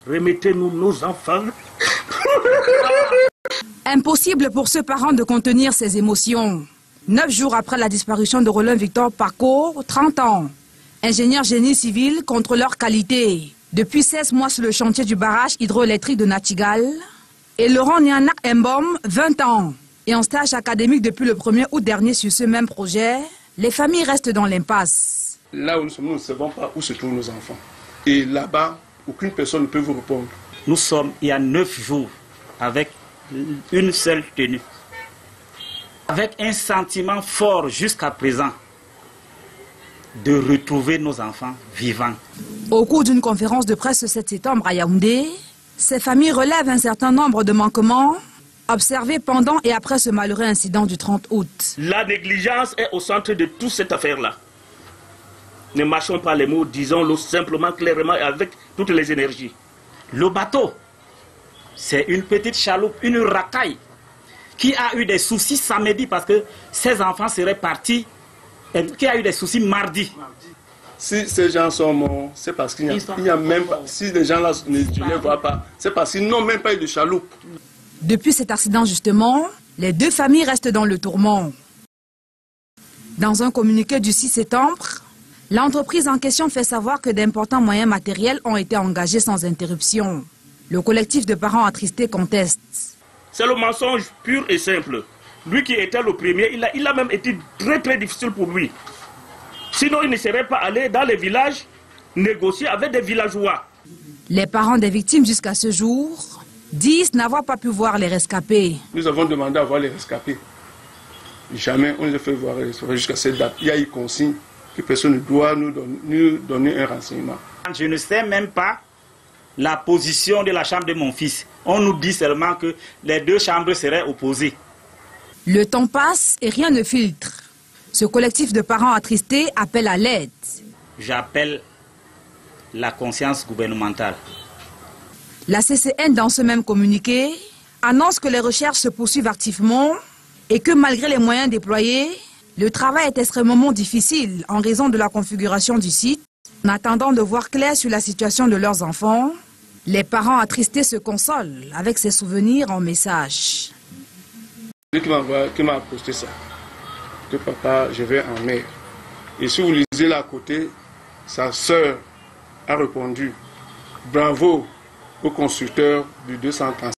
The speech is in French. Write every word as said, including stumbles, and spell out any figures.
Remettez-nous nos enfants. Impossible pour ce parent de contenir ses émotions. Neuf jours après la disparition de Roland Victor Paco, trente ans, ingénieur génie civil, contrôleur qualité. Depuis seize mois sur le chantier du barrage hydroélectrique de Nachtigal. Et Laurent Nianak Mbom, vingt ans. Et en stage académique depuis le premier août dernier sur ce même projet, les familles restent dans l'impasse. Là où nous sommes, nous ne savons pas où se trouvent nos enfants. Et là-bas, aucune personne ne peut vous répondre. Nous sommes il y a neuf jours avec une seule tenue. Avec un sentiment fort jusqu'à présent de retrouver nos enfants vivants. Au cours d'une conférence de presse ce sept septembre à Yaoundé, ces familles relèvent un certain nombre de manquements observés pendant et après ce malheureux incident du trente août. La négligence est au centre de toute cette affaire-là. Ne mâchons pas les mots, disons-le simplement, clairement et avec toutes les énergies. Le bateau, c'est une petite chaloupe, une racaille, qui a eu des soucis samedi parce que ses enfants seraient partis, et qui a eu des soucis mardi. Si ces gens sont morts, c'est parce qu'il n'y a, a même pas... Si les gens là ne les voient pas, c'est parce qu'ils n'ont même pas eu de chaloupe. Depuis cet accident justement, les deux familles restent dans le tourment. Dans un communiqué du six septembre, l'entreprise en question fait savoir que d'importants moyens matériels ont été engagés sans interruption. Le collectif de parents attristés conteste. C'est le mensonge pur et simple. Lui qui était le premier, il a, il a même été très très difficile pour lui. Sinon, il ne serait pas allé dans les villages négocier avec des villageois. Les parents des victimes jusqu'à ce jour disent n'avoir pas pu voir les rescapés. Nous avons demandé à voir les rescapés. Jamais on les a fait voir les rescapés jusqu'à cette date. Il y a eu consigne que personne ne doit nous donner, nous donner un renseignement. Je ne sais même pas la position de la chambre de mon fils. On nous dit seulement que les deux chambres seraient opposées. Le temps passe et rien ne filtre. Ce collectif de parents attristés appelle à l'aide. J'appelle la conscience gouvernementale. La C C N, dans ce même communiqué, annonce que les recherches se poursuivent activement et que malgré les moyens déployés, le travail est extrêmement difficile en raison de la configuration du site. En attendant de voir clair sur la situation de leurs enfants, les parents attristés se consolent avec ces souvenirs en message. Lui qui m'a posté ça, que papa, je vais en mer. Et si vous lisez là à côté, sa sœur a répondu, bravo au constructeur du deux cent trente.